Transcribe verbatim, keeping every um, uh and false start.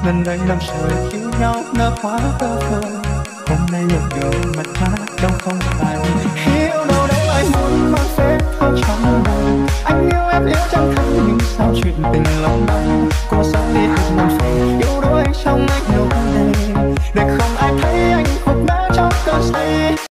Lần đây năm trời yêu nhau nở hoa tơ thơ, hôm nay một đường mặt ta đâu không phải. Khi yêu đâu đấy anh muốn mang phép thơ trong lòng, anh yêu em yêu chẳng thấy nhưng sao chuyện tình lòng đong. Cô sống đi hết muôn phiền yêu